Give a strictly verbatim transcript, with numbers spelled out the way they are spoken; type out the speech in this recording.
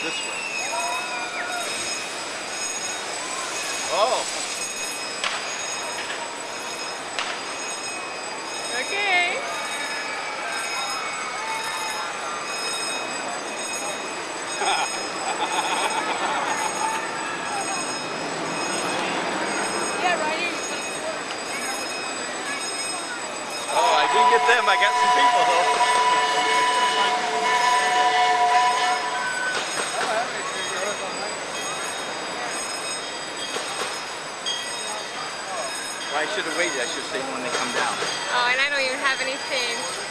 this way. Oh! Okay. Yeah, right here. Oh, I didn't get them. I got some people though. Well, I should have waited. I should have stayed when they come down. Oh, and I don't even have any change.